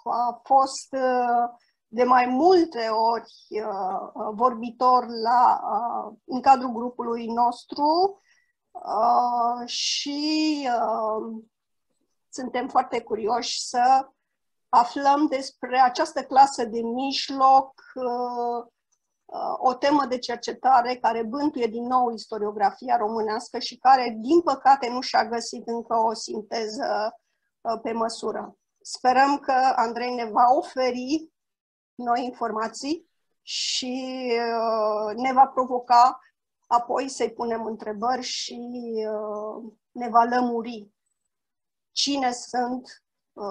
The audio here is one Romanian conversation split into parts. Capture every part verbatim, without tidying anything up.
a fost de mai multe ori vorbitor la, în cadrul grupului nostru și suntem foarte curioși să aflăm despre această clasă de mijloc, o temă de cercetare care bântuie din nou istoriografia românească și care, din păcate, nu și-a găsit încă o sinteză pe măsură. Sperăm că Andrei ne va oferi noi informații și ne va provoca apoi să-i punem întrebări și ne va lămuri cine sunt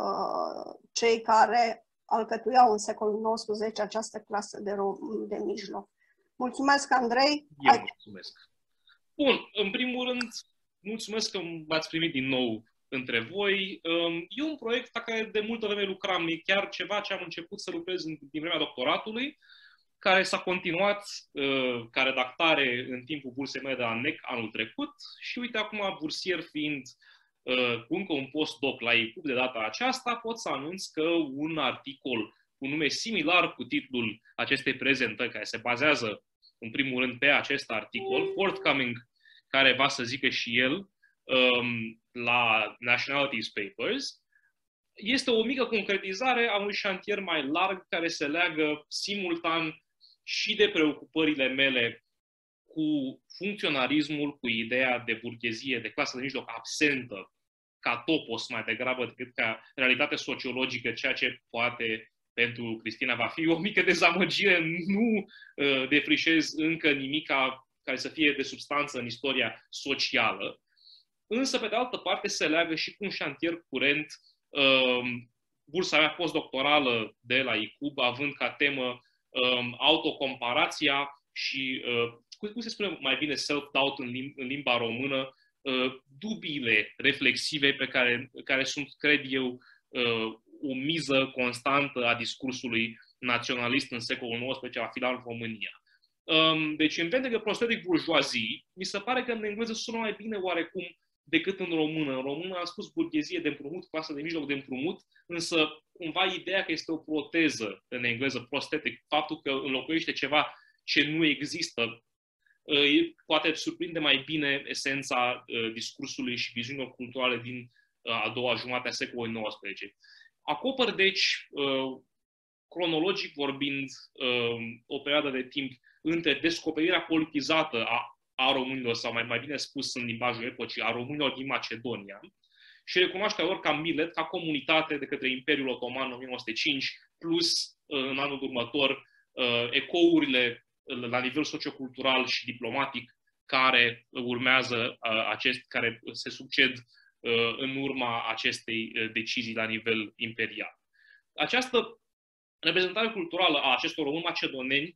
cei care alcătuiau în secolul nouăsprezece această clasă de, de mijloc. Mulțumesc, Andrei! Eu mulțumesc! Bun, în primul rând, mulțumesc că m-ați primit din nou între voi. E un proiect la care de multă vreme lucram, e chiar ceva ce am început să lucrez din vremea doctoratului, care s-a continuat ca redactare în timpul bursei mele de la N E C anul trecut și uite acum, bursier fiind cu încă un postdoc la I C U B de data aceasta, pot să anunț că un articol cu nume similar cu titlul acestei prezentări, care se bazează în primul rând pe acest articol, forthcoming, care va să zică și el um, la Nationalities Papers, este o mică concretizare a unui șantier mai larg care se leagă simultan și de preocupările mele cu funcționarismul, cu ideea de burghezie, de clasă de mijloc absentă, ca topos mai degrabă decât ca realitate sociologică, ceea ce poate pentru Cristina va fi o mică dezamăgire. Nu uh, defrișez încă nimica care să fie de substanță în istoria socială, însă, pe de altă parte, se leagă și cu un șantier curent, uh, bursa mea postdoctorală de la I C U B, având ca temă um, autocomparația și, uh, cum se spune mai bine, self-doubt în, lim- în limba română, uh, dubiile reflexive pe care, care sunt, cred eu, uh, o miză constantă a discursului naționalist în secolul nouăsprezece, la final în România. Um, deci, în vede de prosthetic bourgeoisie, mi se pare că în engleză sună mai bine oarecum decât în română. În română am spus burghezie de împrumut, clasă de mijloc de împrumut, însă cumva ideea că este o proteză în engleză, prosthetic, faptul că înlocuiește ceva ce nu există, poate surprinde mai bine esența discursului și viziunilor culturale din a doua jumătate a secolului nouăsprezece. Acopăr, deci, cronologic vorbind, o perioadă de timp între descoperirea politizată a, a românilor, sau mai, mai bine spus în limbajul epocii, a românilor din Macedonia, și recunoașterea lor ca millet, ca comunitate de către Imperiul Otoman în o mie nouă sute cinci, plus în anul următor ecourile la nivel sociocultural și diplomatic care urmează acest, care se succed în urma acestei decizii la nivel imperial. Această reprezentare culturală a acestor români macedoneni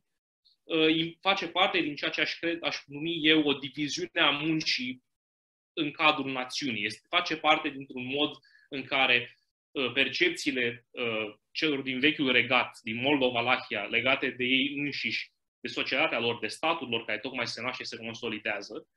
face parte din ceea ce aș, cred, aș numi eu o diviziune a muncii în cadrul națiunii. Este, face parte dintr-un mod în care percepțiile celor din vechiul regat, din Moldova-Lahia, legate de ei înșiși, de societatea lor, de statul lor, care tocmai se naște și se consolidează,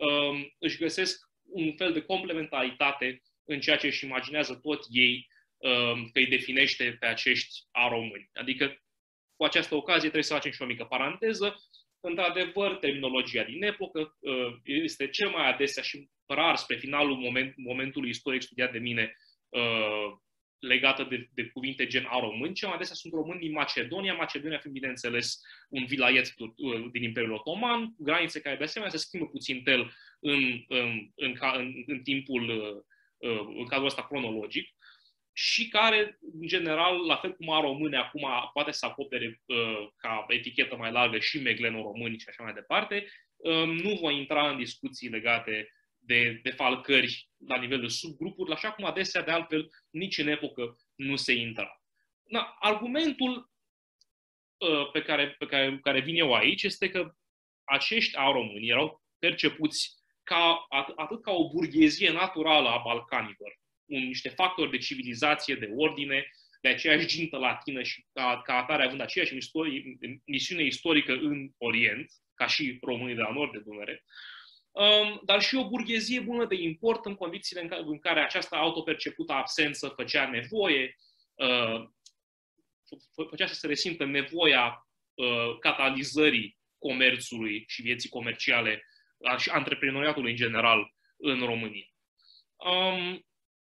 își găsesc un fel de complementaritate în ceea ce își imaginează tot ei că îi definește pe acești aromâni. Adică, cu această ocazie, trebuie să facem și o mică paranteză. Într-adevăr, terminologia din epocă este cel mai adesea și rar spre finalul moment, momentului istoric studiat de mine legată de, de cuvinte gen a români. Cel mai adesea sunt români din Macedonia, Macedonia fiind, bineînțeles, un vilaiet din Imperiul Otoman, granițe care de asemenea se schimbă puțin tel în, în, în, în, în timpul, în cadrul ăsta cronologic, și care, în general, la fel cum a români acum poate să acopere uh, ca etichetă mai largă și megleno-români și așa mai departe, uh, nu voi intra în discuții legate de defalcări la nivel de subgrupuri, așa cum adesea, de altfel, nici în epocă nu se intra. Na, argumentul uh, pe, care, pe care, care vin eu aici este că acești aromâni erau percepuți ca, atât ca o burghezie naturală a Balcanilor, un, niște factori de civilizație, de ordine, de aceeași gintă latină și ca, ca atare având aceeași istorie, misiune istorică în Orient, ca și românii de la nord de Dunăre, um, dar și o burghezie bună de import în condițiile în care, în care această autopercepută absență făcea nevoie uh, făcea să se resimtă nevoia uh, catalizării comerțului și vieții comerciale și antreprenoriatului în general în România. Um,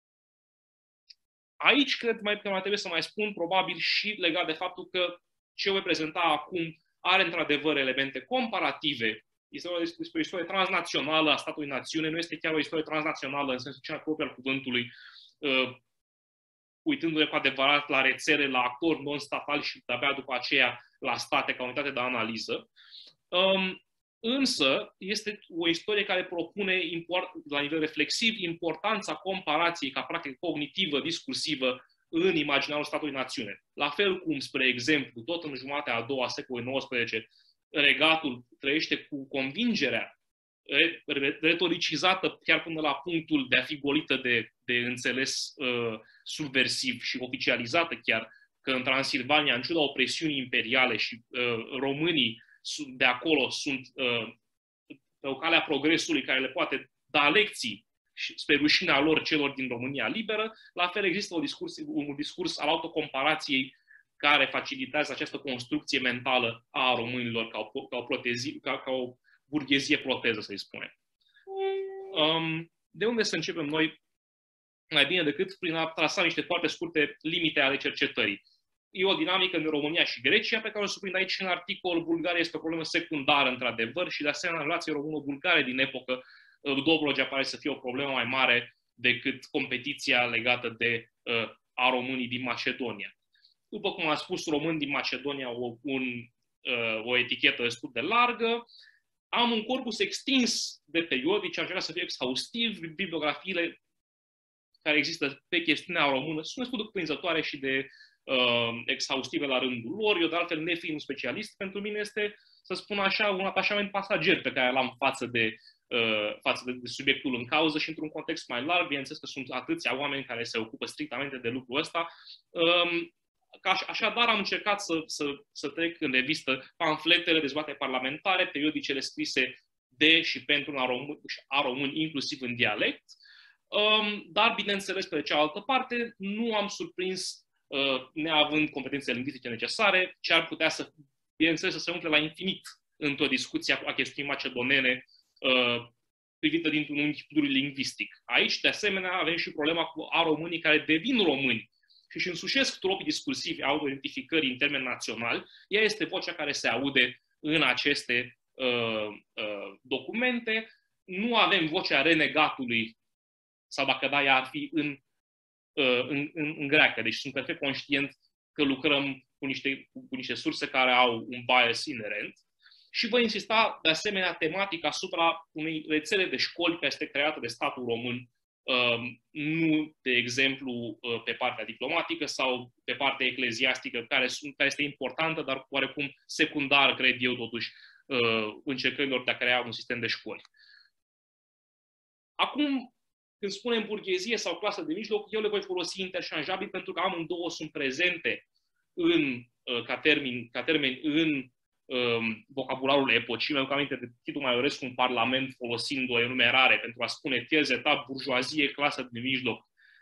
aici cred mai, că mai trebuie să mai spun, probabil și legat de faptul că ce voi prezenta acum are într-adevăr elemente comparative. Este o, este o istorie transnațională a statului națiune, nu este chiar o istorie transnațională în sensul cel propriu al cuvântului, uh, uitându-ne cu adevărat la rețele, la actori non-statali și de-abia după aceea la state ca unitate de analiză. Um, însă este o istorie care propune import, la nivel reflexiv importanța comparației ca practică cognitivă, discursivă în imaginarul statului națiune. La fel cum, spre exemplu, tot în jumătatea a doua a secolului nouăsprezece, regatul trăiește cu convingerea retoricizată chiar până la punctul de a fi golită de, de înțeles uh, subversiv și oficializată chiar, că în Transilvania, în ciuda opresiunii imperiale și uh, românii de acolo sunt uh, pe o cale a progresului care le poate da lecții spre rușinea lor celor din România liberă, la fel există un discurs, un discurs al autocomparației care facilitează această construcție mentală a românilor ca o, ca o, protezi, ca, ca o burghezie proteză, să-i spunem. Um, de unde să începem noi mai bine decât prin a trasa niște foarte scurte limite ale cercetării. E o dinamică în România și Grecia, pe care o surprind aici în articol. Bulgaria este o problemă secundară, într-adevăr, și de asemenea relația româno-bulgare din epocă, Dobrogea pare să fie o problemă mai mare decât competiția legată de uh, a românii din Macedonia. După cum am spus, români din Macedonia o, un, uh, o etichetă destul de largă. Am un corpus extins de periodici, aș vrea să fie exhaustiv, bibliografiile care există pe chestiunea română sunt destul de cuprinzătoare și de uh, exhaustive la rândul lor. Eu, de altfel, nefiind un specialist, pentru mine este, să spun așa, un atașament pasager pe care l-am față de, uh, față de, de subiectul în cauză și într-un context mai larg, bineînțeles că sunt atâția oameni care se ocupă strictamente de lucrul ăsta. Um, Așadar, am încercat să, să, să trec în revistă pamfletele, dezbateri parlamentare, periodicele scrise de și pentru a români, a români inclusiv în dialect. Dar, bineînțeles, pe de cealaltă parte, nu am surprins, neavând competențele lingvistice necesare, ce ar putea să, bineînțeles, să se umple la infinit într-o discuție a chestiunii macedonene privită dintr-un unghi lingvistic. Aici, de asemenea, avem și problema cu a românii care devin români și își însușesc tropii discursivi autoidentificării în termeni naționali. Ea este vocea care se aude în aceste uh, uh, documente. Nu avem vocea renegatului, sau dacă da, ea ar fi în, uh, în, în, în greacă. Deci sunt perfect conștient că lucrăm cu niște, cu niște surse care au un bias inerent. Și voi insista, de asemenea, tematic asupra unei rețele de școli care este creată de statul român, nu, de exemplu, pe partea diplomatică sau pe partea ecleziastică, care, sunt, care este importantă, dar oarecum secundar, cred eu, totuși, încercărilor de a crea un sistem de școli. Acum, când spunem burghezie sau clasă de mijloc, eu le voi folosi interșanjabil pentru că amândouă sunt prezente în, ca, termen, ca termeni în um, vocabularul epocii. Mi-am aminte de Titu Maiorescu în Parlament folosind o enumerare pentru a spune tiers etat, burjoazie, clasă de mijloc,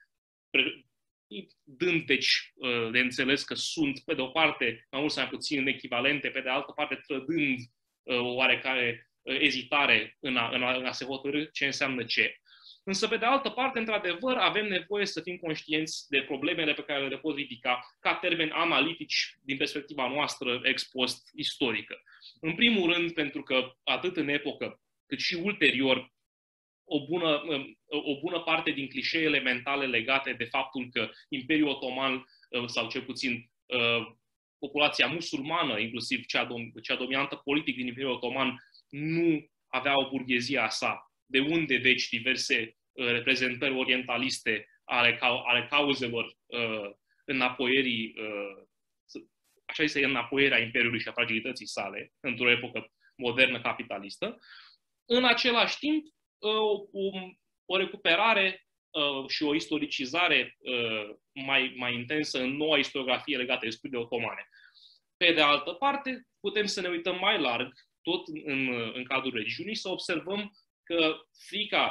dând deci de înțeles că sunt, pe de o parte, mai mult sau mai puțin echivalente, pe de altă parte, trădând o oarecare ezitare în a, în a, în a se hotărî ce înseamnă ce. Însă, pe de altă parte, într-adevăr, avem nevoie să fim conștienți de problemele pe care le pot ridica ca termeni analitici din perspectiva noastră ex post istorică. În primul rând, pentru că atât în epocă, cât și ulterior, o bună, o bună parte din clișeele mentale legate de faptul că Imperiul Otoman, sau cel puțin populația musulmană, inclusiv cea, dom- cea dominantă politic din Imperiul Otoman, nu avea o burghezie a sa. De unde, deci, diverse uh, reprezentări orientaliste ale, ca- ale cauzelor uh, înapoierii, uh, așa este, înapoierea Imperiului și a fragilității sale, într-o epocă modernă capitalistă. În același timp, uh, o, o recuperare uh, și o istoricizare uh, mai, mai intensă în noua istoriografie legată de studiile otomane. Pe de altă parte, putem să ne uităm mai larg, tot în, în cadrul regiunii, să observăm că frica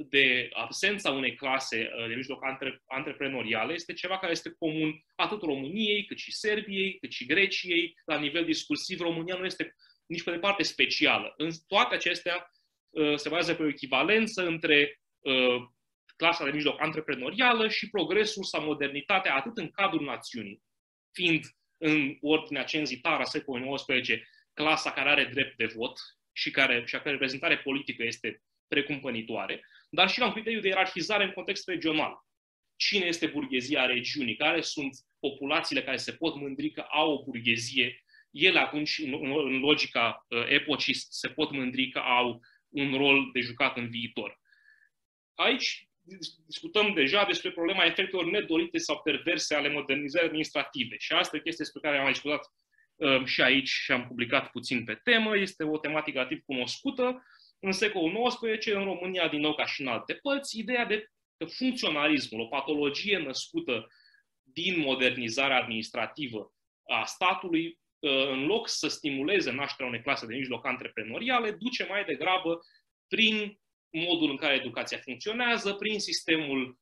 de absența unei clase de mijloc antre, antreprenoriale este ceva care este comun atât României, cât și Serbiei, cât și Greciei. La nivel discursiv, România nu este nici pe departe specială. În toate acestea se bazează pe o echivalență între clasa de mijloc antreprenorială și progresul sau modernitatea atât în cadrul națiunii, fiind în ordinea cenzitară a secolului nouăsprezece clasa care are drept de vot și, care, și a care reprezentare politică este precumpănitoare, dar și la un criteriu de ierarhizare în context regional. Cine este burghezia regiunii? Care sunt populațiile care se pot mândri că au o burghezie? Ele atunci, în, în logica uh, epocii, se pot mândri că au un rol de jucat în viitor. Aici discutăm deja despre problema efectelor nedorite sau perverse ale modernizării administrative. Și asta e o chestie despre care am mai discutat uh, și aici și am publicat puțin pe temă. Este o tematică relativ cunoscută. În secolul nouăsprezece, în România, din nou ca și în alte părți, ideea de că funcționalismul, o patologie născută din modernizarea administrativă a statului, în loc să stimuleze nașterea unei clase de mijloc antreprenoriale, duce mai degrabă prin modul în care educația funcționează, prin sistemul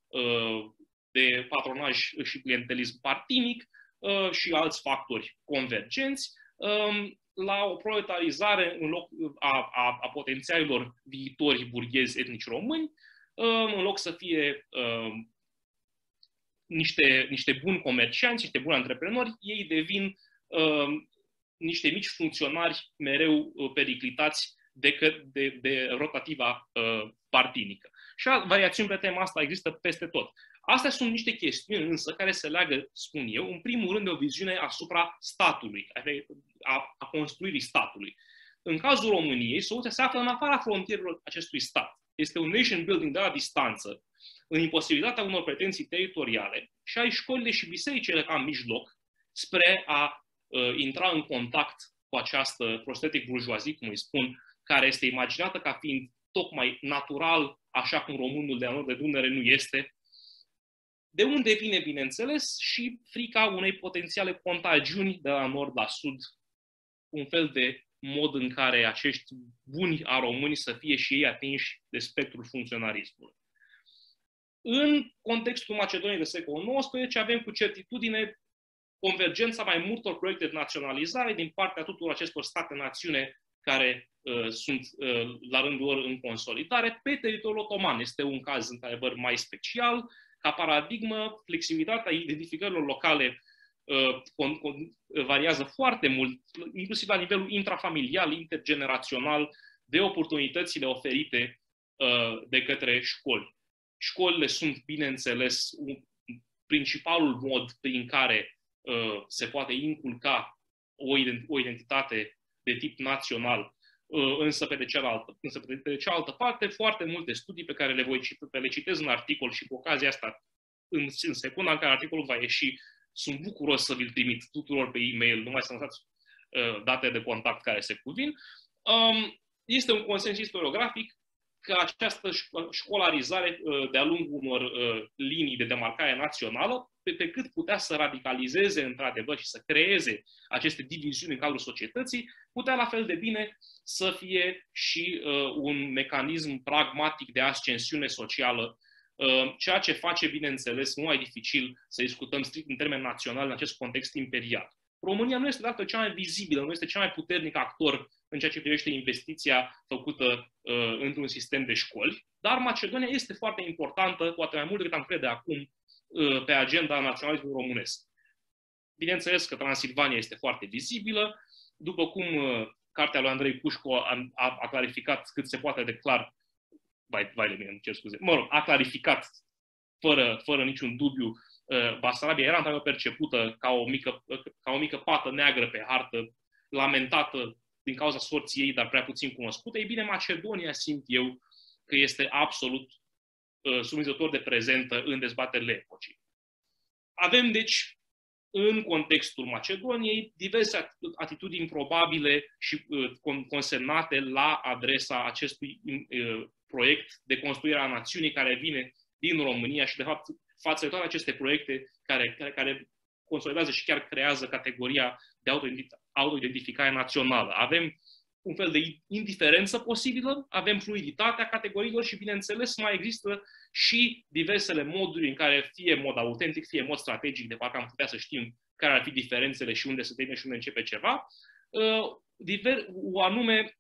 de patronaj și clientelism partinic și alți factori convergenți, la o proletarizare în loc a, a, a potențialilor viitori burghezi etnici români, în loc să fie uh, niște, niște buni comercianți, niște buni antreprenori, ei devin uh, niște mici funcționari mereu uh, periclitați de, de, de rotativa uh, partinică. Și variațiuni pe tema asta există peste tot. Astea sunt niște chestiuni însă care se leagă, spun eu, în primul rând de o viziune asupra statului, a, a construirii statului. În cazul României, soluția se află în afara frontierelor acestui stat. Este un nation building de la distanță, în imposibilitatea unor pretenții teritoriale și ai școlile și bisericile ca mijloc spre a uh, intra în contact cu această prosthetic bourgeoisie, cum îi spun, care este imaginată ca fiind tocmai natural, așa cum românul de la nord de Dunăre nu este, de unde vine, bineînțeles, și frica unei potențiale contagiuni de la nord la sud, un fel de mod în care acești buni a români să fie și ei atinși de spectrul funcționarismului. În contextul Macedoniei de secolul nouăsprezece avem cu certitudine convergența mai multor proiecte de naționalizare din partea tuturor acestor state-națiune care uh, sunt uh, la rândul lor în consolidare. Pe teritoriul otoman este un caz într-adevăr mai special. Ca paradigmă, flexibilitatea identificărilor locale uh, con, con, variază foarte mult, inclusiv la nivelul intrafamilial, intergenerațional, de oportunitățile oferite uh, de către școli. Școlile sunt, bineînțeles, un, principalul mod prin care uh, se poate inculca o, o identitate de tip național, uh, însă, pe de cealaltă, însă pe de cealaltă parte, foarte multe studii pe care le voi citi, pe le citez în articol și cu ocazia asta, în, în secunda în care articolul va ieși, sunt bucuros să vi-l trimit tuturor pe e-mail, numai să lăsați uh, date de contact care se cuvin. Um, este un consens istoriografic că această școlarizare uh, de-a lungul unor uh, linii de demarcare națională, pe, pe cât putea să radicalizeze într-adevăr și să creeze aceste diviziuni în cadrul societății, putea la fel de bine să fie și uh, un mecanism pragmatic de ascensiune socială, uh, ceea ce face, bineînțeles, mult mai dificil să discutăm strict în termeni naționali în acest context imperial. România nu este de altfel cea mai vizibilă, nu este cel mai puternic actor în ceea ce privește investiția făcută uh, într-un sistem de școli, dar Macedonia este foarte importantă, poate mai mult decât am crede acum, uh, pe agenda naționalismului românesc. Bineînțeles că Transilvania este foarte vizibilă, după cum uh, cartea lui Andrei Pușco a, a, a clarificat cât se poate de clar, vai, vai de mine, îmi cer scuze, mă rog, a clarificat fără, fără niciun dubiu, Basarabia era într-adevăr percepută ca o, mică, ca o mică pată neagră pe hartă, lamentată din cauza sorții ei, dar prea puțin cunoscută. Ei bine, Macedonia, simt eu, că este absolut uh, surprinzător de prezentă în dezbaterile epocii. Avem, deci, în contextul Macedoniei, diverse atitudini probabile și uh, consemnate la adresa acestui uh, proiect de construire a națiunii care vine din România și, de fapt, față de toate aceste proiecte care, care, care consolidează și chiar creează categoria de autoidentificare națională. Avem un fel de indiferență posibilă, avem fluiditatea categoriilor și, bineînțeles, mai există și diversele moduri în care, fie în mod autentic, fie în mod strategic, de parcă am putea să știm care ar fi diferențele și unde se termină și unde începe ceva, o anume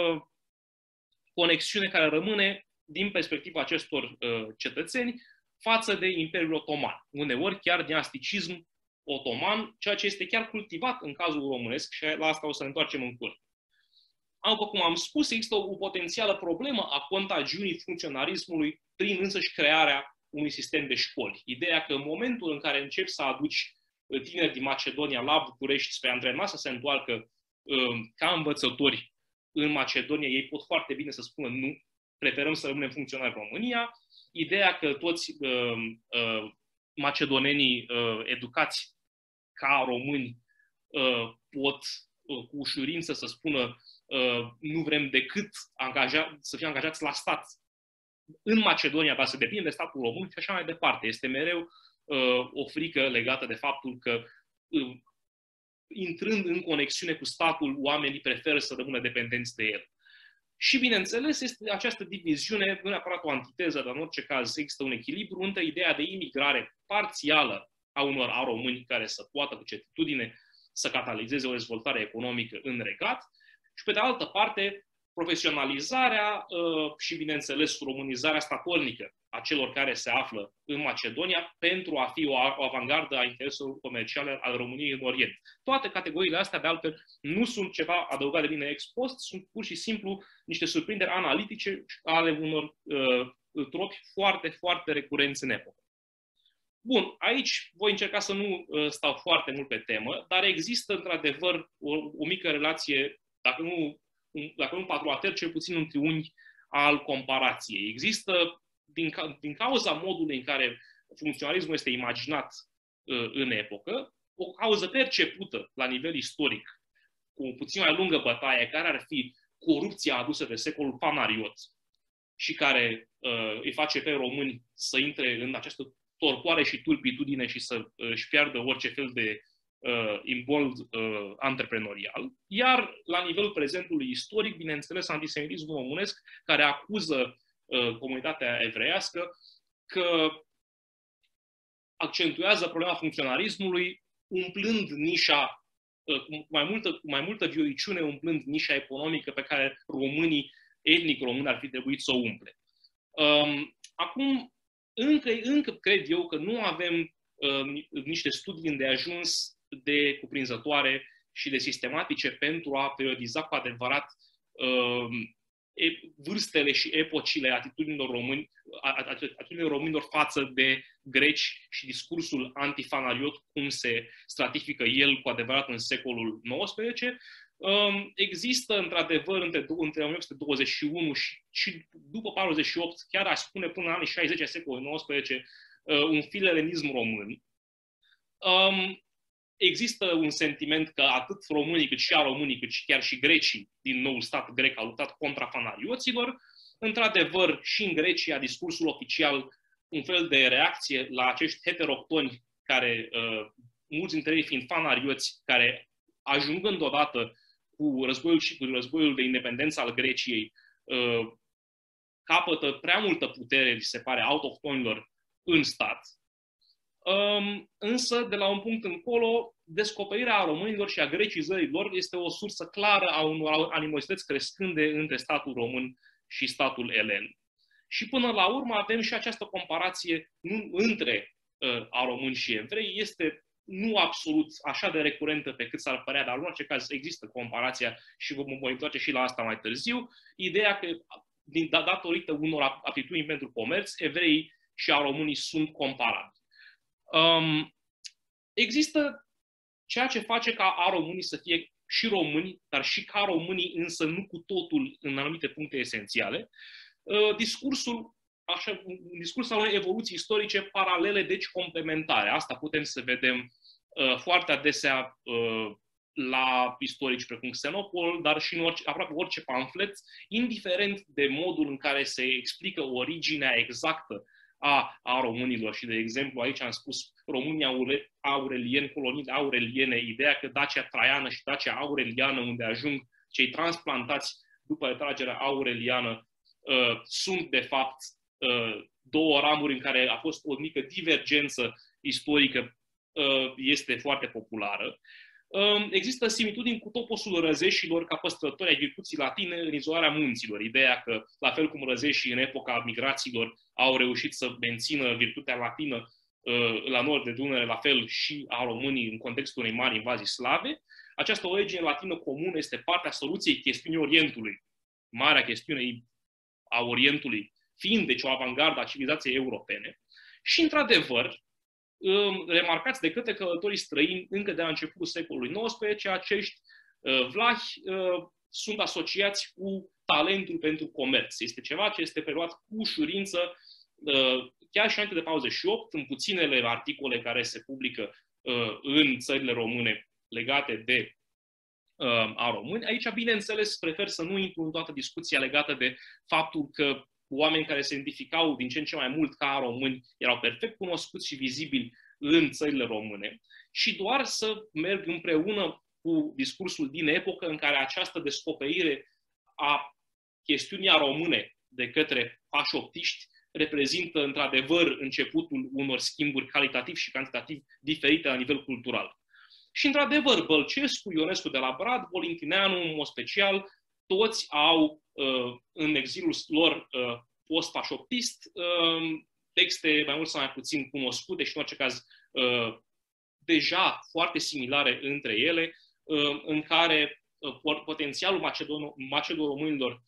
conexiune care rămâne din perspectiva acestor cetățeni față de Imperiul Otoman. Uneori chiar dinasticism otoman, ceea ce este chiar cultivat în cazul românesc și la asta o să ne întoarcem în curând. După cum am spus, există o potențială problemă a contagiunii funcționarismului prin însăși crearea unui sistem de școli. Ideea că în momentul în care începi să aduci tineri din Macedonia la București spre antrenament să se întoarcă ca învățători în Macedonia, ei pot foarte bine să spună nu, preferăm să rămânem funcționari în România. Ideea că toți uh, uh, macedonenii uh, educați ca români uh, pot uh, cu ușurință să spună uh, nu vrem decât angaja, să fie angajați la stat în Macedonia, dar să depindem de statul român și așa mai departe. Este mereu uh, o frică legată de faptul că uh, intrând în conexiune cu statul, oamenii preferă să rămână dependenți de el. Și, bineînțeles, este această diviziune, nu neapărat o antiteză, dar în orice caz există un echilibru între ideea de imigrare parțială a unor aromâni care să poată cu certitudine să catalizeze o dezvoltare economică în regat și, pe de altă parte, profesionalizarea uh, și, bineînțeles, românizarea statornică a celor care se află în Macedonia pentru a fi o, o avangardă a intereselor comerciale al României în Orient. Toate categoriile astea, de altfel, nu sunt ceva adăugat de mine ex post, sunt pur și simplu niște surprinderi analitice ale unor uh, tropi foarte, foarte recurenți în epocă. Bun, aici voi încerca să nu uh, stau foarte mult pe temă, dar există, într-adevăr, o, o mică relație, dacă nu Un, dacă nu patru, cel puțin un triunghi al comparației. Există, din, ca, din cauza modului în care funcționalismul este imaginat uh, în epocă, o cauză percepută la nivel istoric, cu o puțin mai lungă bătaie, care ar fi corupția adusă de secolul Panariot și care uh, îi face pe români să intre în această torpoare și tulpitudine și să își piardă orice fel de Uh, imbold uh, antreprenorial, iar la nivelul prezentului istoric, bineînțeles, antisemitismul românesc, care acuză uh, comunitatea evreiască că accentuează problema funcționarismului, umplând nișa, uh, cu mai multă, cu mai multă vioriciune, umplând nișa economică pe care românii, etnic români, ar fi trebuit să o umple. Um, acum, încă, încă cred eu că nu avem uh, niște studii îndeajuns de cuprinzătoare și de sistematice pentru a periodiza cu adevărat uh, vârstele și epocile atitudinilor români, atitudinilor românilor față de greci și discursul antifanariot, cum se stratifică el cu adevărat în secolul nouăsprezece. Uh, există, într-adevăr, între, între o mie opt sute douăzeci și unu și, și după patruzeci și opt, chiar aș spune până în anii șaizeci ai secolului nouăsprezece, uh, un filelenism român. Um, Există un sentiment că atât românii, cât și aromânii, cât și chiar și grecii din noul stat grec au luptat contra fanarioților. Într-adevăr, și în Grecia, discursul oficial, un fel de reacție la acești heteroctoni, care, uh, mulți dintre ei fiind fanarioți, care, ajungând odată cu războiul, și cu războiul de independență al Greciei, uh, capătă prea multă putere, li se pare, autohtonilor în stat. Um, însă, de la un punct încolo, descoperirea românilor și a grecizării lor este o sursă clară a unor animozități crescânde între statul român și statul elen. Și până la urmă avem și această comparație nu, între uh, a români și evrei. Este nu absolut așa de recurentă pe cât s-ar părea, dar în orice caz există comparația și vom voi întoarce și la asta mai târziu. Ideea că, din, datorită unor aptitudini pentru comerț, evreii și a românii sunt comparabili. Um, există ceea ce face ca a românii să fie și români, dar și ca românii, însă nu cu totul în anumite puncte esențiale. Uh, discursul, așa, un discurs al unei evoluții istorice paralele, deci complementare. Asta putem să vedem uh, foarte adesea uh, la istorici precum Xenopol, dar și în orice, aproape orice pamflet, indiferent de modul în care se explică originea exactă A, a românilor. Și, de exemplu, aici am spus România aurelieni, coloniile aureliene, ideea că Dacia Traiană și Dacia Aureliană, unde ajung cei transplantați după retragerea aureliană uh, sunt, de fapt, uh, două ramuri în care a fost o mică divergență istorică, uh, este foarte populară. Uh, există similitudini cu toposul răzeșilor ca păstrători ai virtuții latine în izolarea munților. Ideea că, la fel cum răzeșii în epoca migrațiilor au reușit să mențină virtutea latină uh, la nord de Dunăre, la fel și a românii în contextul unei mari invazii slave, această origine latină comună este partea soluției chestiunii Orientului, marea chestiune a Orientului, fiind deci o avangardă a civilizației europene. Și, într-adevăr, remarcați de către călătorii străini încă de la începutul secolului nouăsprezece, acești vlahi sunt asociați cu talentul pentru comerț. Este ceva ce este preluat cu ușurință, chiar și înainte de pauzeci și opt, în puținele articole care se publică în țările române legate de a români. Aici, bineînțeles, prefer să nu intru în toată discuția legată de faptul că oameni care se identificau din ce în ce mai mult ca români erau perfect cunoscuți și vizibili în țările române și doar să merg împreună cu discursul din epocă în care această descoperire a chestiunii a române de către pașoptiști reprezintă într-adevăr începutul unor schimburi calitativ și cantitativ diferite la nivel cultural. Și într-adevăr, Bălcescu, Ionescu de la Brad, Volintineanu, în mod special, toți au în exilul lor post-pașoptist texte mai mult sau mai puțin cunoscute și în orice caz deja foarte similare între ele, în care potențialul macedon-românilor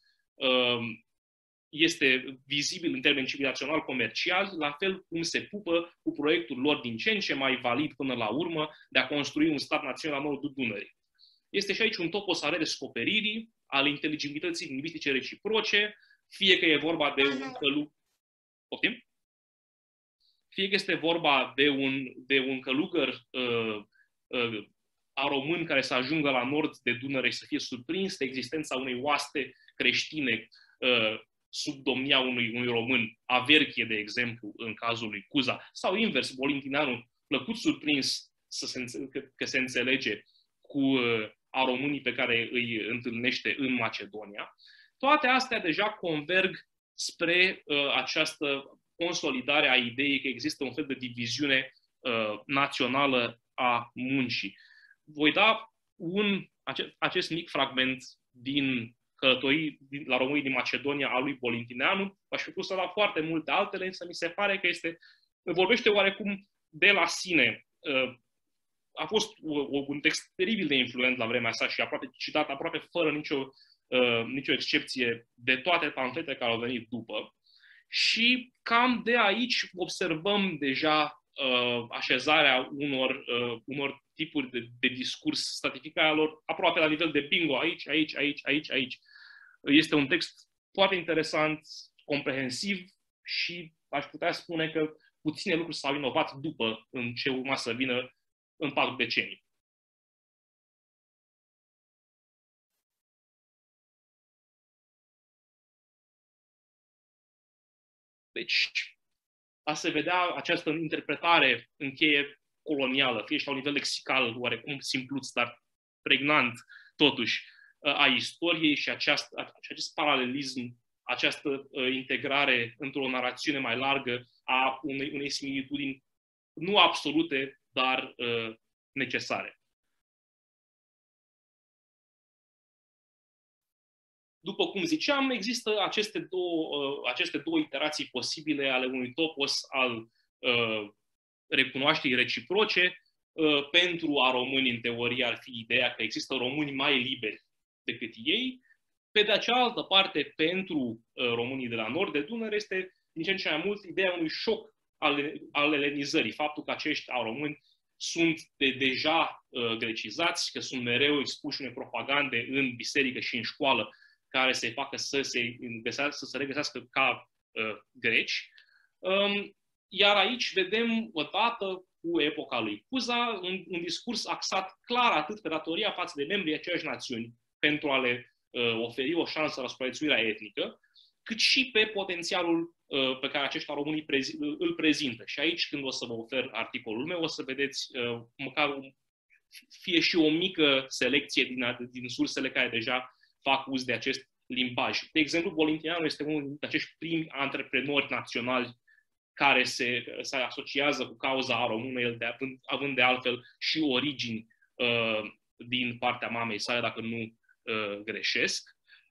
este vizibil în termeni civilizațional comercial, la fel cum se pupă cu proiectul lor din ce în ce mai valid până la urmă de a construi un stat național la nordul Dunării. Este și aici un topos al redescoperirii, al inteligibilității lingvistice reciproce, fie că e vorba de un călugăr, optim? Fie că este vorba de un, de un călugăr uh, uh, a român care să ajungă la nord de Dunăre și să fie surprins de existența unei oaste creștine uh, sub domnia unui, unui român, Averchie, de exemplu, în cazul lui Cuza, sau invers, Volintineanu, plăcut surprins să se, că, că se înțelege cu uh, a românii pe care îi întâlnește în Macedonia. Toate astea deja converg spre uh, această consolidare a ideii că există un fel de diviziune uh, națională a muncii. Voi da un, ace, acest mic fragment din călătorii la românii din Macedonia a lui Volintineanu. Aș fi pus să da foarte multe altele, însă mi se pare că este, vorbește oarecum de la sine. Uh, a fost un text teribil de influent la vremea sa și aproape citat aproape fără nicio, uh, nicio excepție de toate pamfletele care au venit după. Și cam de aici observăm deja uh, așezarea unor, uh, unor tipuri de, de discurs, stratificarea lor aproape la nivel de bingo, aici, aici, aici, aici, aici. Este un text foarte interesant, comprehensiv și aș putea spune că puține lucruri s-au inovat după în ce urma să vină în patru decenii. Deci, a se vedea această interpretare în cheie colonială, fie și la un nivel lexical, oarecum simpluț, dar pregnant, totuși, a istoriei și aceast, acest paralelism, această uh, integrare într-o narațiune mai largă a unei, unei similitudini nu absolute, dar uh, necesare. După cum ziceam, există aceste două, uh, aceste două iterații posibile ale unui topos al uh, recunoașterii reciproce. Uh, pentru a români, în teorie, ar fi ideea că există români mai liberi decât ei. Pe de cealaltă parte, pentru uh, românii de la nord de Dunăre, este din ce în ce mai mult ideea unui șoc al, al elenizării. Faptul că acești români sunt de deja uh, grecizați, că sunt mereu expuși unei propagande în biserică și în școală care să-i facă să se, să se regăsească ca uh, greci. Um, iar aici vedem odată cu epoca lui Cuza un, un discurs axat clar atât pe datoria față de membrii aceleași națiuni pentru a le uh, oferi o șansă la supraviețuirea etnică, cât și pe potențialul uh, pe care aceștia românii prezi- îl prezintă. Și aici, când o să vă ofer articolul meu, o să vedeți uh, măcar un fie și o mică selecție din, din sursele care deja fac uz de acest limbaj. De exemplu, Volintinianu este unul dintre acești primi antreprenori naționali care se, se asociază cu cauza română, el de, având, având de altfel și origini uh, din partea mamei sale, dacă nu uh, greșesc.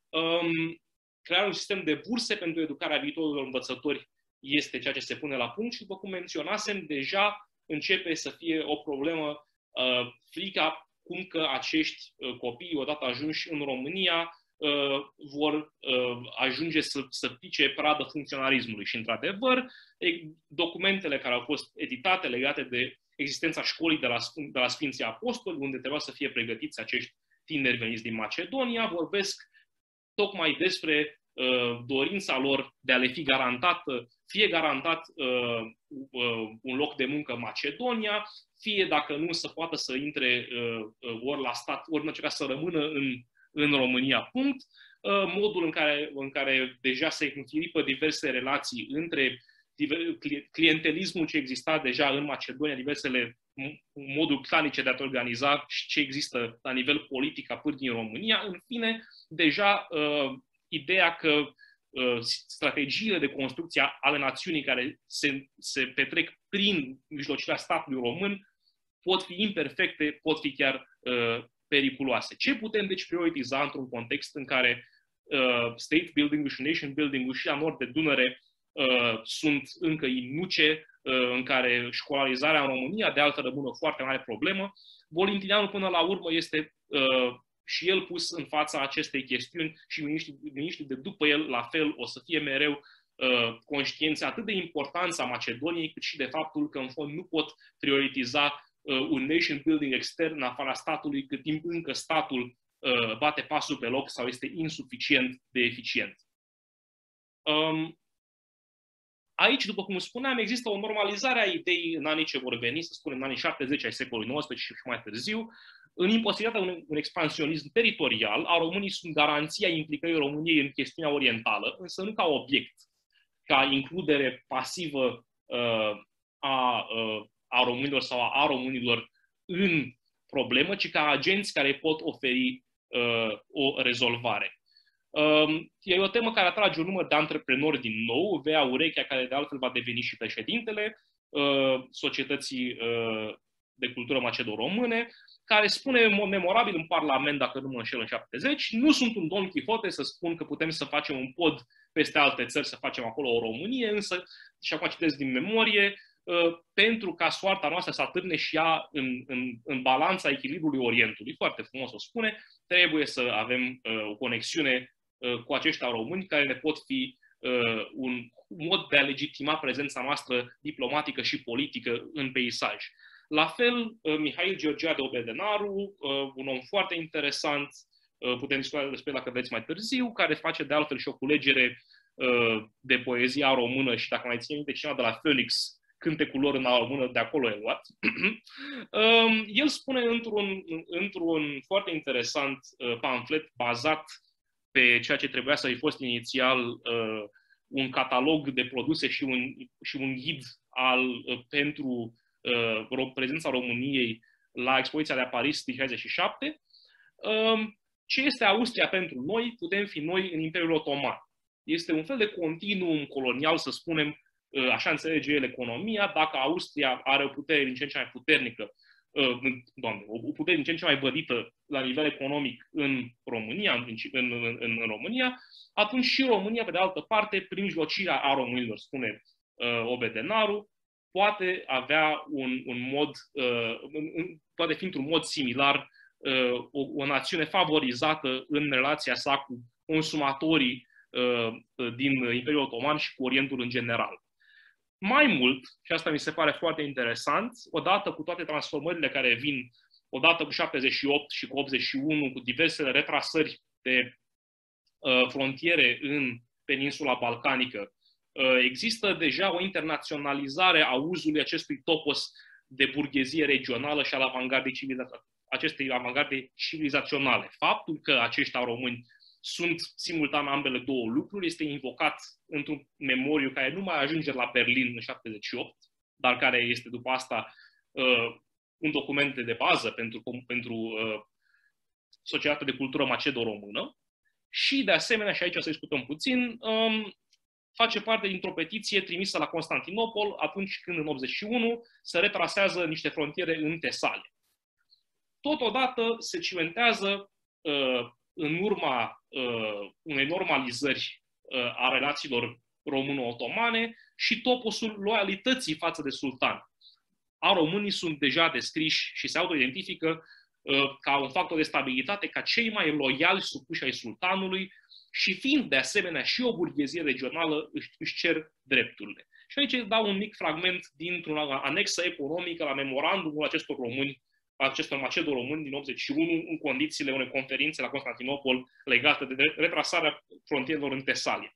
Um, crearea un sistem de burse pentru educarea viitorilor învățători este ceea ce se pune la punct și, după cum menționasem, deja începe să fie o problemă uh, frica cum că acești uh, copii, odată ajunși în România, uh, vor uh, ajunge să, să pice pradă funcționarismului. Și, într-adevăr, documentele care au fost editate legate de existența școlii de la, de la Sfinții Apostoli, unde trebuia să fie pregătiți acești tineri veniți din Macedonia, vorbesc tocmai despre uh, dorința lor de a le fi garantat, fie garantat uh, uh, un loc de muncă în Macedonia, fie, dacă nu, să poată să intre uh, ori la stat, ori în să rămână în, în România, punct. Uh, modul în care, în care deja se înfiripă diverse relații între clientelismul ce exista deja în Macedonia, diversele moduri clanice de a te organiza și ce există la nivel politic a pârgii în România. În fine, deja uh, ideea că uh, strategiile de construcție ale națiunii care se, se petrec prin mijlocirea statului român pot fi imperfecte, pot fi chiar uh, periculoase. Ce putem deci prioritiza într-un context în care uh, state building-ul și nation building-ul și la nord de Dunăre Uh, sunt încă inuce, uh, în care școlarizarea în România de altfel rămâne o foarte mare problemă. Volintinianu până la urmă este uh, și el pus în fața acestei chestiuni și miniștrii, miniștrii de după el la fel o să fie mereu uh, conștienți atât de importanța Macedoniei cât și de faptul că în fond nu pot prioritiza uh, un nation building extern în afara statului cât timp încă statul uh, bate pasul pe loc sau este insuficient de eficient. Um, Aici, după cum spuneam, există o normalizare a ideii în anii ce vor veni, să spunem în anii șaptezeci ai secolului nouăsprezece și mai târziu, în imposibilitatea unui un expansionism teritorial. A românii sunt garanția implicării României în chestiunea orientală, însă nu ca obiect, ca includere pasivă uh, a, uh, a românilor sau a, a românilor în problemă, ci ca agenți care pot oferi uh, o rezolvare. E o temă care atrage un număr de antreprenori din nou, Vea Urechea, care de altfel va deveni și președintele Societății de Cultură Macedo-Române, care spune în mod memorabil în Parlament, dacă nu mă înșel, în șaptezeci, nu sunt un Don Quixote să spun că putem să facem un pod peste alte țări, să facem acolo o Românie, însă, și acum citesc din memorie, pentru ca soarta noastră să atârne și ea în, în, în balanța echilibrului Orientului, foarte frumos o spune, trebuie să avem o conexiune cu aceștia români care ne pot fi uh, un mod de a legitima prezența noastră diplomatică și politică în peisaj. La fel, uh, Mihail Georgiade Obedenaru, uh, un om foarte interesant, uh, putem discuta despre dacă vreți mai târziu, care face de altfel și o culegere uh, de poezia română și, dacă mai ține minte cineva de la Phoenix, cântecul lor în română, de acolo e luat. uh, el spune într-un, într-un foarte interesant uh, pamflet bazat pe ceea ce trebuia să fi fost inițial uh, un catalog de produse și un, și un ghid al, uh, pentru uh, prezența României la expoziția de la Paris din șaizeci și șapte. Uh, ce este Austria pentru noi? Putem fi noi în Imperiul Otoman. Este un fel de continuum colonial, să spunem, uh, așa înțelege el economia. Dacă Austria are o putere din ce în ce mai puternică, Doamne, o putere din ce în ce mai vădită la nivel economic în România, în, în, în, în România, atunci și România, pe de altă parte, prin mijlocirea a românilor, spune uh, Obedenaru, poate avea un, un mod, uh, poate fi într-un mod similar uh, o, o națiune favorizată în relația sa cu consumatorii uh, din Imperiul Otoman și cu Orientul în general. Mai mult, și asta mi se pare foarte interesant, odată cu toate transformările care vin, odată cu șaptezeci și opt și cu optzeci și unu, cu diversele retrasări de uh, frontiere în peninsula balcanică, uh, există deja o internaționalizare a uzului acestui topos de burghezie regională și al avangardei civilizaționale, acestei avangarde civilizaționale. Faptul că aceștia români sunt simultan ambele două lucruri, este invocat într-un memoriu care nu mai ajunge la Berlin în șaptezeci și opt, dar care este după asta uh, un document de bază pentru, pentru uh, Societatea de Cultură Macedo-Română și, de asemenea, și aici o să discutăm puțin, um, face parte dintr-o petiție trimisă la Constantinopol atunci când, în optzeci și unu, se retrasează niște frontiere în Tesalia. Totodată se cimentează uh, în urma uh, unei normalizări uh, a relațiilor româno-otomane și toposul loialității față de sultan. A românii sunt deja descriși și se autoidentifică uh, ca un factor de stabilitate, ca cei mai loiali supuși ai sultanului și fiind de asemenea și o burghezie regională își, își cer drepturile. Și aici dau un mic fragment dintr-o anexă economică la memorandumul acestor români, acestor macedo-români din optzeci și unu, în condițiile unei conferințe la Constantinopol legate de retrasarea frontierelor în Tesalia.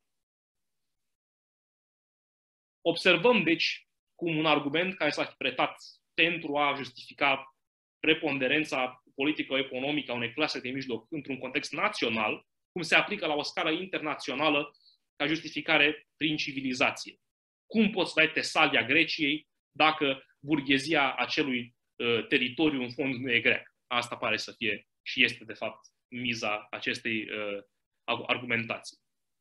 Observăm, deci, cum un argument care s-a pretat pentru a justifica preponderența politico-economică a unei clase de mijloc într-un context național, cum se aplică la o scară internațională ca justificare prin civilizație. Cum poți să dai Tesalia Greciei dacă burghezia acelui uh, teritoriu în fond nu e grec? Asta pare să fie și este, de fapt, miza acestei uh, argumentații.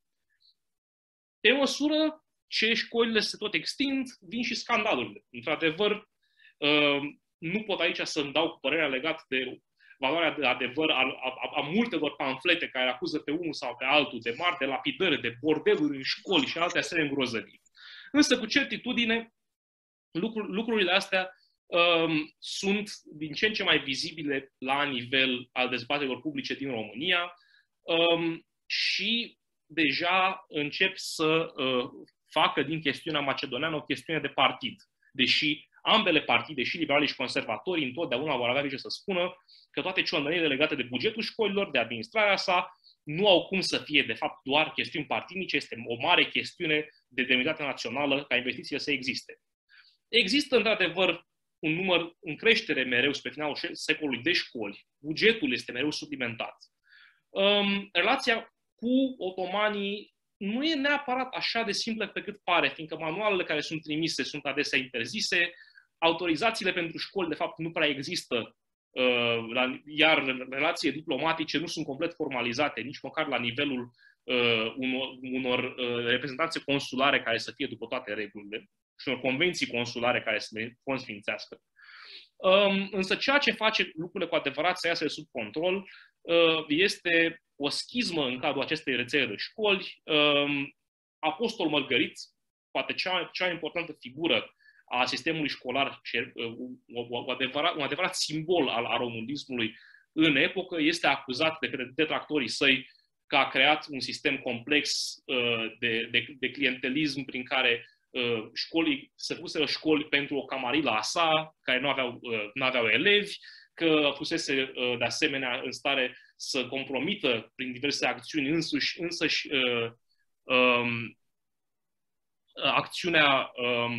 Pe măsură ce școlile se tot extind, vin și scandalurile. Într-adevăr, uh, nu pot aici să-mi dau cu părerea legată de valoarea de adevăr a, a, a multelor pamflete care acuză pe unul sau pe altul de mari, de lapidări, de bordeluri în școli și alte asemenea îngrozăvii. Însă, cu certitudine, lucru, lucrurile astea um, sunt din ce în ce mai vizibile la nivel al dezbaterilor publice din România um, și deja încep să uh, facă din chestiunea macedoneană o chestiune de partid. Deși ambele partide, și liberalii și conservatorii, întotdeauna vor avea grijă să spună că toate ciondările legate de bugetul școlilor, de administrarea sa, nu au cum să fie, de fapt, doar chestiuni partinice, este o mare chestiune de demnitate națională ca investițiile să existe. Există, într-adevăr, un număr în creștere mereu spre finalul secolului de școli. Bugetul este mereu suplimentat. Um, relația cu otomanii nu e neapărat așa de simplă pe cât pare, fiindcă manualele care sunt trimise sunt adesea interzise, autorizațiile pentru școli, de fapt, nu prea există, iar relațiile diplomatice nu sunt complet formalizate, nici măcar la nivelul unor, unor reprezentanțe consulare care să fie după toate regulile și unor convenții consulare care să le consfințească. Însă ceea ce face lucrurile cu adevărat să iasă de sub control este o schismă în cadrul acestei rețele de școli. Apostol Mărgărit, poate cea, cea importantă figură a sistemului școlar, un adevărat, un adevărat simbol al aromunismului în epocă, este acuzat de detractorii săi că a creat un sistem complex de, de, de clientelism prin care școlii, se puseră școli pentru o camarilă a sa, care nu aveau, nu aveau elevi, că fusese de asemenea în stare să compromită prin diverse acțiuni însuși, însăși uh, um, acțiunea um,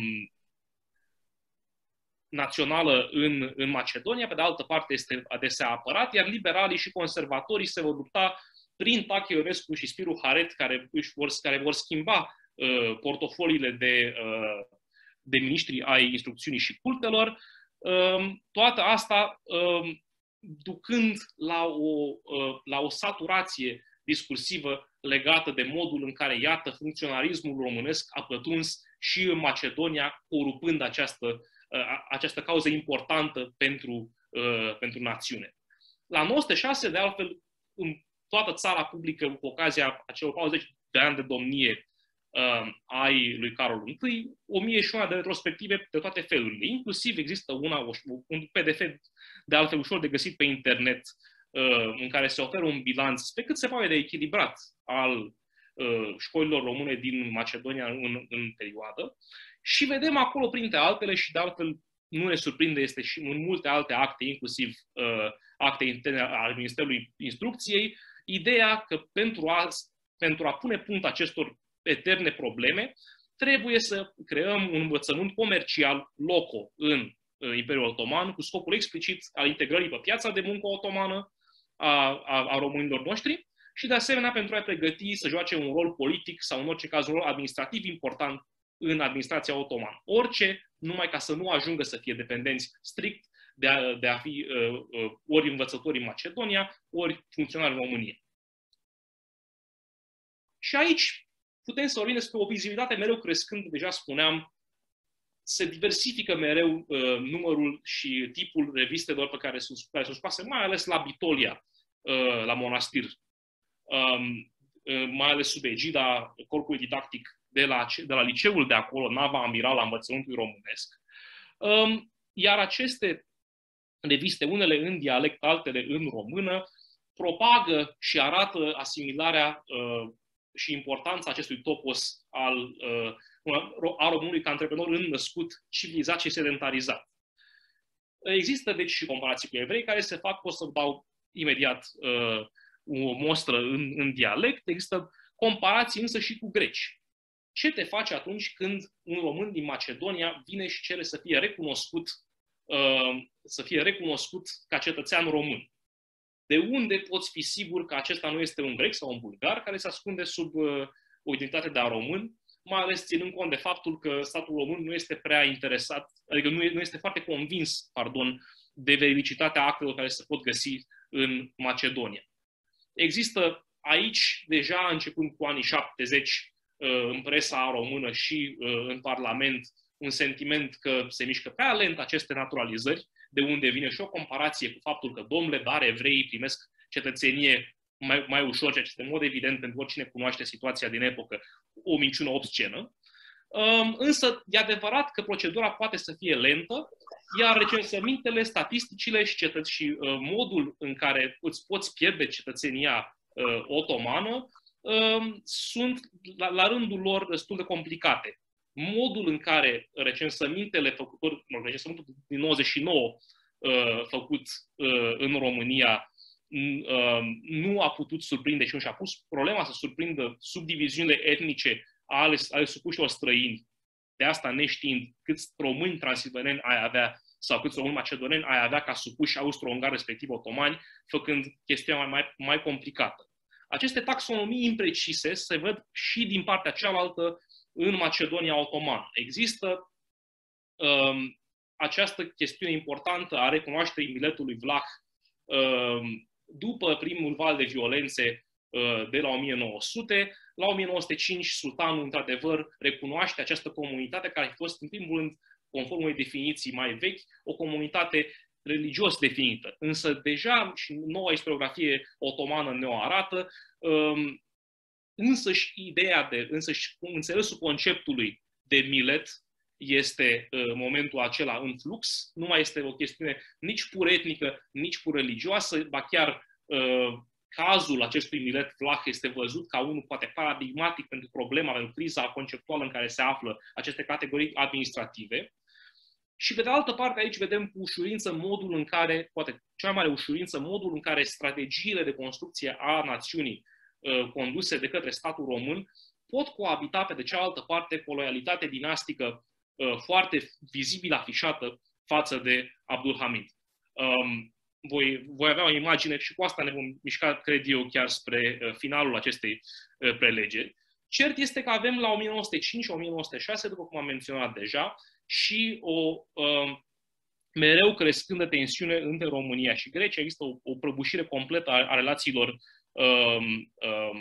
națională în, în Macedonia, pe de altă parte este adesea apărat, iar liberalii și conservatorii se vor lupta prin Tache Ionescu și Spiru Haret, care, își vor, care vor schimba uh, portofoliile de, uh, de miniștri ai instrucțiunii și cultelor. Uh, toată asta uh, ducând la o, la o saturație discursivă legată de modul în care, iată, funcționarismul românesc a pătruns și în Macedonia, corupând această, această cauză importantă pentru, pentru națiune. La nouă sute șase, de altfel, în toată țara publică, cu ocazia acelor pauzeci de ani de domnie uh, ai lui Carol I, o mie și una de retrospective de toate felurile. Inclusiv există una, un P D F de altfel ușor de găsit pe internet, uh, în care se oferă un bilanț pe cât se poate de echilibrat al uh, școlilor române din Macedonia în, în perioadă. Și vedem acolo, printre altele, și de altfel nu ne surprinde, este și în multe alte acte, inclusiv uh, acte interne al Ministerului Instrucției, ideea că pentru a, pentru a pune punct acestor eterne probleme, trebuie să creăm un învățământ comercial loco în uh, Imperiul Otoman, cu scopul explicit al integrării pe piața de muncă otomană a, a, a românilor noștri și, de asemenea, pentru a pregăti să joace un rol politic sau, în orice caz, un rol administrativ important în administrația otomană. Orice, numai ca să nu ajungă să fie dependenți strict de a, de a fi uh, uh, ori învățători în Macedonia, ori funcționari în România. Și aici putem să vorbim despre o vizibilitate mereu crescând, deja spuneam, se diversifică mereu uh, numărul și tipul revistelor pe care sunt, care sunt scoase, mai ales la Bitolia, uh, la monastir, um, uh, mai ales sub egida corpului didactic de la, de la liceul de acolo, Nava Amiral a învățământului românesc. Um, iar aceste reviste, unele în dialect, altele în română, propagă și arată asimilarea uh, și importanța acestui topos al uh, a românului ca antreprenor înnăscut, civilizat și sedentarizat. Există, deci, și comparații cu evrei care se fac, pot să dau imediat uh, o mostră în, în dialect, există comparații însă și cu greci. Ce te face atunci când un român din Macedonia vine și cere să fie recunoscut, uh, să fie recunoscut ca cetățean român? De unde poți fi sigur că acesta nu este un grec sau un bulgar care se ascunde sub uh, o identitate de a român, mai ales ținând cont de faptul că statul român nu este prea interesat, adică nu este foarte convins, pardon, de veridicitatea actelor care se pot găsi în Macedonia. Există aici, deja începând cu anii șaptezeci, în presa română și în Parlament, un sentiment că se mișcă prea lent aceste naturalizări, de unde vine și o comparație cu faptul că, domnule, dar evreii primesc cetățenie mai, mai ușor, ceea ce este în mod evident pentru oricine cunoaște situația din epocă, o minciună obscenă. Însă, e adevărat că procedura poate să fie lentă, iar recensămintele, statisticile și, cetă- și uh, modul în care îți poți pierde cetățenia uh, otomană uh, sunt, la, la rândul lor, destul de complicate. Modul în care recensămintele făcutor, recensământul din nouăzeci și nouă uh, făcut uh, în România uh, nu a putut surprinde și nu și-a pus problema să surprindă subdiviziunile etnice ale, ale supușilor străini, de asta neștiind câți români transilvaneni ai avea sau câți români macedoneni ai avea ca supuși austro-ungari, respectiv otomani, făcând chestiunea mai, mai, mai complicată. Aceste taxonomii imprecise se văd și din partea cealaltă în Macedonia otomană. Există um, această chestiune importantă a recunoașterii miletului vlah um, după primul val de violențe uh, de la o mie nouă sute. La o mie nouă sute cinci, sultanul, într-adevăr, recunoaște această comunitate care a fost, în primul rând, conform unei definiții mai vechi, o comunitate religios definită. Însă, deja, și noua istoriografie otomană ne-o arată, um, însăși ideea de, însăși înțelesul conceptului de milet este uh, momentul acela în flux, nu mai este o chestiune nici pur etnică, nici pur religioasă, ba chiar uh, cazul acestui milet vlah este văzut ca unul poate paradigmatic pentru problema, pentru criza conceptuală în care se află aceste categorii administrative. Și pe de altă parte aici vedem cu ușurință modul în care, poate cea mai mare ușurință, modul în care strategiile de construcție a națiunii uh, conduse de către statul român pot coabita pe de cealaltă parte cu o loialitate dinastică uh, foarte vizibil afișată față de Abdulhamid. Um, Voi, voi avea o imagine și cu asta ne vom mișca, cred eu, chiar spre uh, finalul acestei uh, prelegeri. Cert este că avem la o mie nouă sute cinci - o mie nouă sute șase, după cum am menționat deja, și o uh, mereu crescândă tensiune între România și Grecia. Există o, o prăbușire completă a, a relațiilor uh, uh,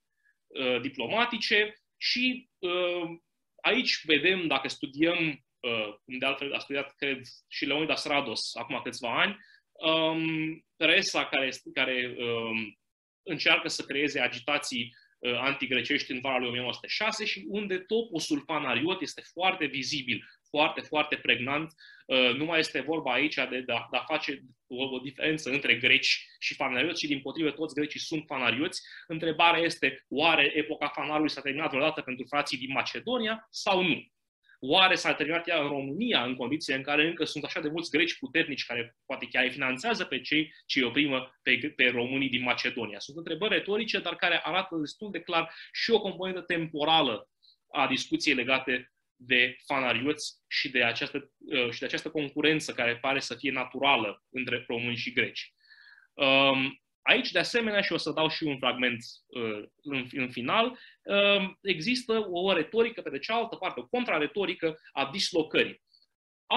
uh, diplomatice și uh, aici vedem, dacă studiem, uh, cum de altfel a studiat, cred, și Leonidas Rados acum câțiva ani, Um, Resa, care, care um, încearcă să creeze agitații uh, antigrecești în vara lui o mie nouă sute șase și unde toposul fanariot este foarte vizibil, foarte, foarte pregnant. Uh, nu mai este vorba aici de, de, a, de a face o, o diferență între greci și fanarioți, ci dimpotrivă toți grecii sunt fanarioți. Întrebarea este, oare epoca fanarului s-a terminat vreodată pentru frații din Macedonia sau nu? Oare s-a terminat ea în România, în condiții în care încă sunt așa de mulți greci puternici care poate chiar îi finanțează pe cei ce îi oprimă pe, pe românii din Macedonia? Sunt întrebări retorice, dar care arată destul de clar și o componentă temporală a discuției legate de fanarioți și de această, și de această concurență care pare să fie naturală între români și greci. Aici, de asemenea, și o să dau și un fragment uh, în, în final, uh, există o retorică, pe de cealaltă parte, o contraretorică a dislocării. A,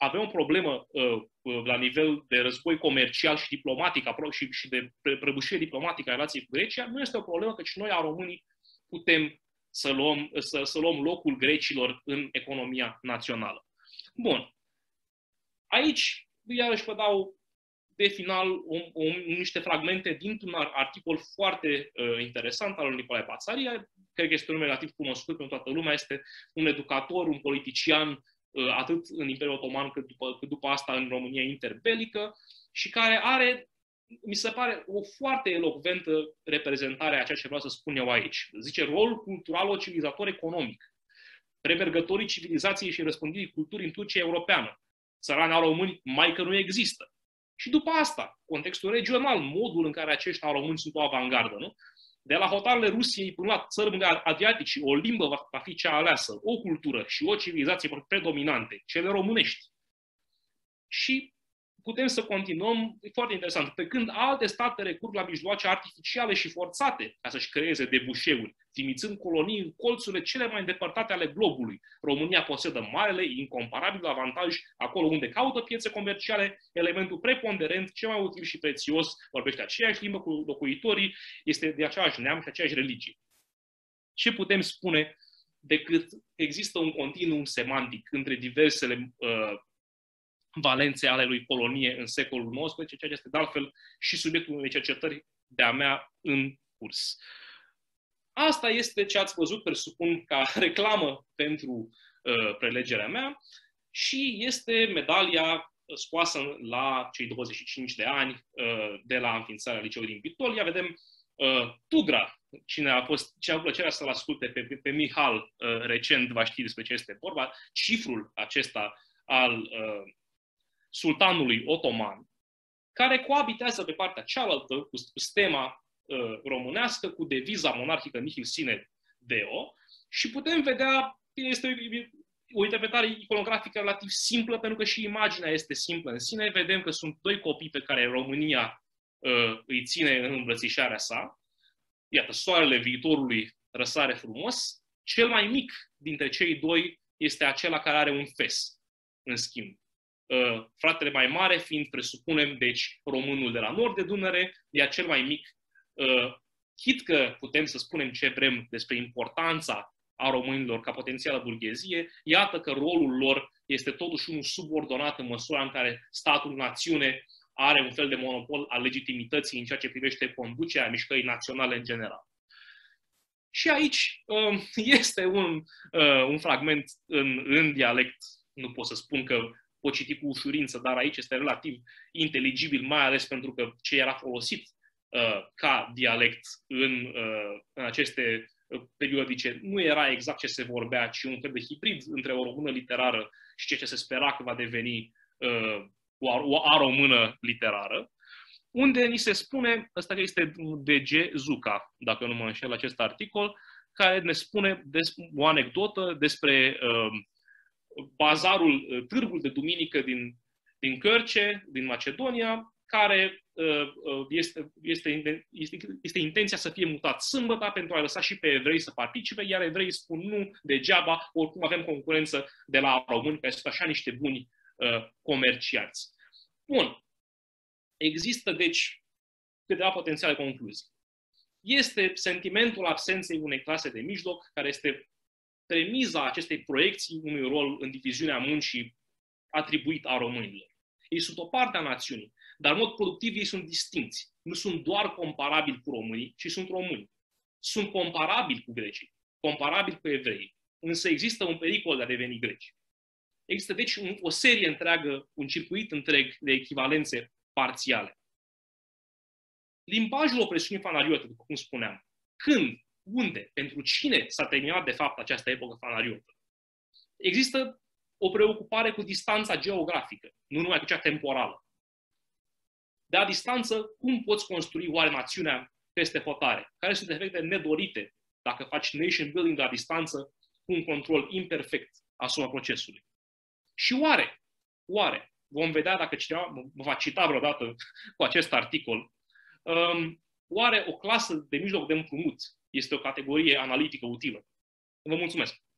avem o problemă uh, la nivel de război comercial și diplomatic și, și de prăbușire diplomatică a relației cu Grecia, nu este o problemă că și noi, a românii, putem să luăm, să, să luăm locul grecilor în economia națională. Bun. Aici, iarăși vă dau de final un, un, niște fragmente dintr-un articol foarte uh, interesant al lui Nicolae Pațaria. Cred că este un nume relativ cunoscut pentru toată lumea. Este un educator, un politician, uh, atât în Imperiul Otoman cât după, cât după asta în România interbelică, și care are, mi se pare, o foarte elocventă reprezentare a ceea ce vreau să spun eu aici. Zice: rolul cultural-civilizator economic, premergătorii civilizației și răspândirii culturii în Turcia europeană. Țărani români mai că nu există. Și după asta, contextul regional, modul în care acești români sunt o avangardă, nu? De la hotarele Rusiei până la țările Adriatice, o limbă va fi cea aleasă, o cultură și o civilizație predominante, cele românești. Și putem să continuăm, e foarte interesant, pe când alte state recurg la mijloace artificiale și forțate ca să-și creeze debușeuri, trimițând colonii în colțurile cele mai îndepărtate ale globului. România posedă marele, incomparabil avantaj acolo unde caută piețe comerciale, elementul preponderent, cel mai util și prețios, vorbește aceeași limbă cu locuitorii, este de aceeași neam și aceeași religie. Ce putem spune decât există un continuum semantic între diversele uh, valențe ale lui colonie în secolul nouăsprezece, ceea ce este de altfel și subiectul unei cercetări de-a mea în curs. Asta este ce ați văzut, presupun, ca reclamă pentru uh, prelegerea mea și este medalia scoasă la cei douăzeci și cinci de ani uh, de la înființarea liceului din Bitolia. Vedem uh, Tugra. Cine a fost, cine a avut plăcerea să-l asculte pe, pe, pe Mihal uh, recent va ști despre ce este vorba. Cifrul acesta al uh, sultanului otoman, care coabitează pe partea cealaltă cu stema uh, românească, cu deviza monarhică nihil sine deo, și putem vedea, este o interpretare iconografică relativ simplă, pentru că și imaginea este simplă în sine. Vedem că sunt doi copii pe care România uh, îi ține în îmbrățișarea sa. Iată, soarele viitorului răsare frumos. Cel mai mic dintre cei doi este acela care are un fes, în schimb. Uh, fratele mai mare fiind, presupunem, deci românul de la nord de Dunăre, iar cel mai mic, uh, chit că putem să spunem ce vrem despre importanța a românilor ca potențială burghezie, iată că rolul lor este totuși unul subordonat în măsura în care statul-națiune are un fel de monopol al legitimității în ceea ce privește conducerea mișcării naționale în general. Și aici uh, este un, uh, un fragment în, în dialect, nu pot să spun că pot citi cu ușurință, dar aici este relativ inteligibil, mai ales pentru că ce era folosit uh, ca dialect în, uh, în aceste periodice nu era exact ce se vorbea, ci un fel de hibrid între o română literară și ceea ce se spera că va deveni uh, o a-română literară, unde ni se spune, ăsta este D G Zuca, dacă nu mă înșel, acest articol, care ne spune des, o anecdotă despre uh, bazarul, târgul de duminică din, din Cărce, din Macedonia, care uh, este, este, este, este intenția să fie mutat sâmbătă pentru a lăsa și pe evrei să participe, iar evreii spun nu degeaba, oricum avem concurență de la români, care sunt așa niște buni uh, comercianți. Bun. Există, deci, câteva potențiale concluzii. Este sentimentul absenței unei clase de mijloc, care este premiza acestei proiecții unui rol în diviziunea muncii atribuit a românilor. Ei sunt o parte a națiunii, dar în mod productiv ei sunt distincți. Nu sunt doar comparabili cu românii, ci sunt români. Sunt comparabili cu grecii, comparabili cu evreii, însă există un pericol de a deveni greci. Există deci un, o serie întreagă, un circuit întreg de echivalențe parțiale. Limbajul opresiunii fanariote, după cum spuneam, când, unde, pentru cine s-a terminat de fapt această epocă fanariotă? Există o preocupare cu distanța geografică, nu numai cu cea temporală. De la distanță, cum poți construi oare națiunea peste hotare? Care sunt efectele nedorite dacă faci nation building de la distanță cu un control imperfect asupra procesului? Și oare, oare, vom vedea dacă cineva mă va cita vreodată cu acest articol, um, oare o clasă de mijloc de împrumut este o categorie analitică utilă? Vă mulțumesc!